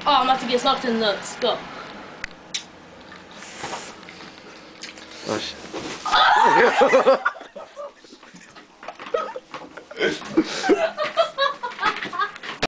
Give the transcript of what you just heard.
I'm about to get soaked in nuts. Go. Oh, shit.